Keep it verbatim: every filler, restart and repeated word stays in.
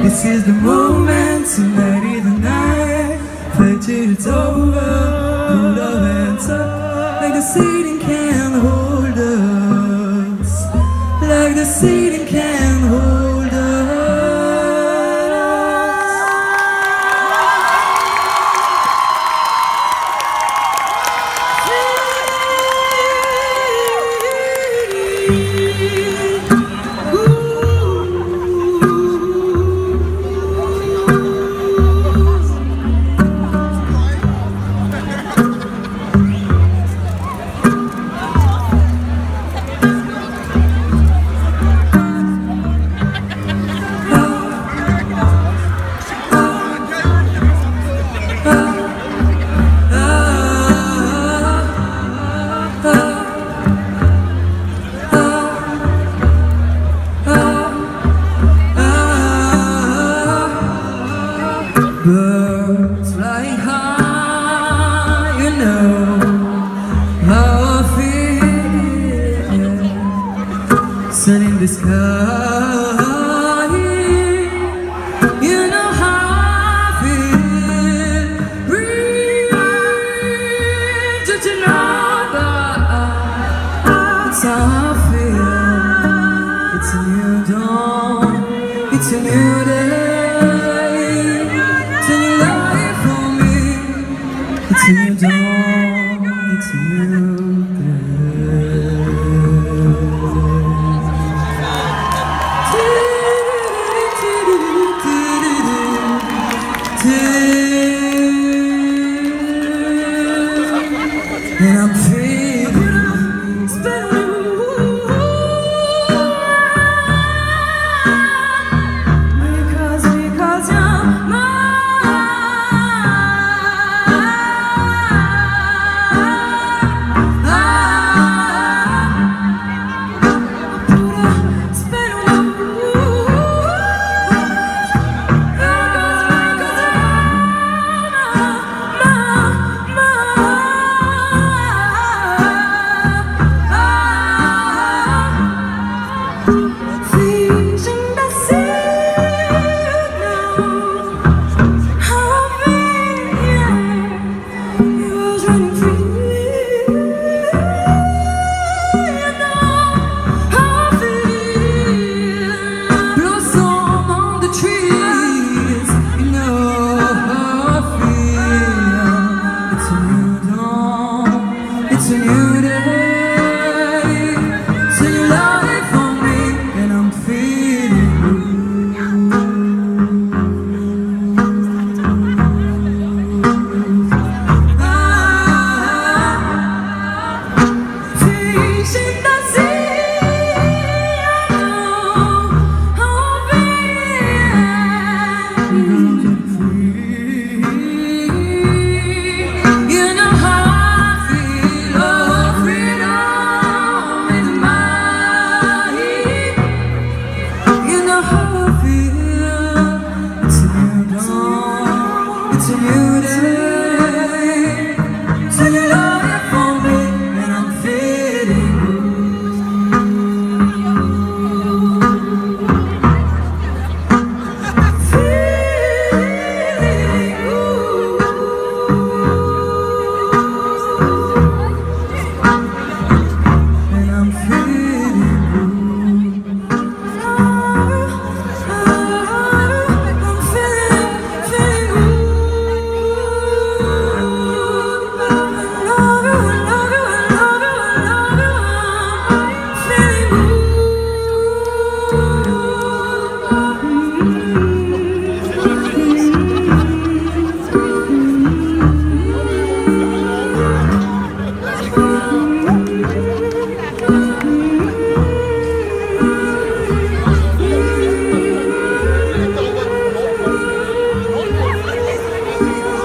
This is the moment, tonight is the night. Play till it's over, put our hands up. Like the ceiling can't hold us, like the ceiling can't hold us. Birds flying high, you know how I feel. Sun in the sky, you know how I feel. Breathe just to know that's how I feel. It's a new dawn, it's a new day. It's a new dawn, it's a new day. And I'm feeling special. Because, because you're it's a new day, so you love it for me, and I'm feeling ah, fish in the sea, I know how I feel. You know how it's a new day, so you love it for me, and I'm feeling feeling good. And I'm feeling good.